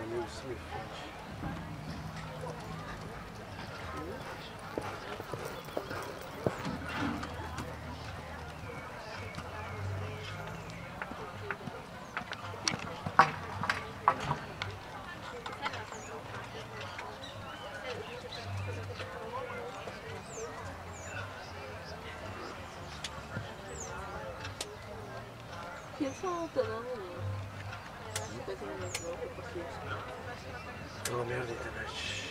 amigo, isso me fode. Solta, não, menino. Não tô entendendo, não, eu posso ir. É uma merda da internet.